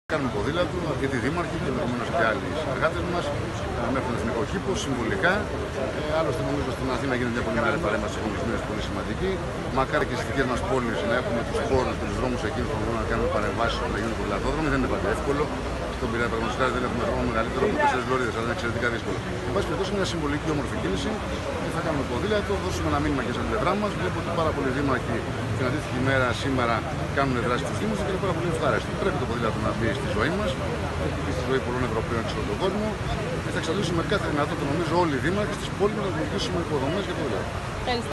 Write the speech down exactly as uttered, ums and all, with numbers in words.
Κάνουμε ποδήλατο, αρκετοί δήμαρχοι και ενδεχομένως και άλλοι συνεργάτες μας μέχρι τον εθνικό κήπο, συμβολικά. Ε, άλλωστε, νομίζω στην Αθήνα γίνεται μια πολύ μεγάλη παρέμβαση στις επόμενες μέρες, πολύ σημαντική. Μακάρι και στις δικές μας πόλεις να έχουμε τους χώρους και τους δρόμους εκείνους που μπορούμε να κάνουμε παρεμβάσεις να γίνουν ποδηλατόδρομοι. Δεν είναι πάντα εύκολο. Στον Πειραιά, παραδείγματος χάρη, δεν έχουμε δρόμο μεγαλύτερο από τέσσερις λωρίδες, αλλά είναι εξαιρετικά δύσκολο. Εν πάση περιπτώσει, μια συμβολική όμορφη κίνηση. Θα κάνουμε ποδήλατο, δώσουμε ένα μήνυμα και στην πλευρά μας. Βλέπω ότι πάρα πολλοί δήμαρχοι την αντίστοιχη μέρα σήμερα κάνουν δράση στους Δήμους και είναι πάρα πολύ ευχάριστο. Πρέπει το ποδήλατο να μπει στη ζωή μας, και στη ζωή πολλών Ευρωπαίων και σε όλο τον κόσμο. Και θα εξαντλήσουμε κάθε δυνατότητα, νομίζω, όλοι οι δήμαρχοι στις πόλεις να δημιουργήσουμε υποδομές για ποδήλατο.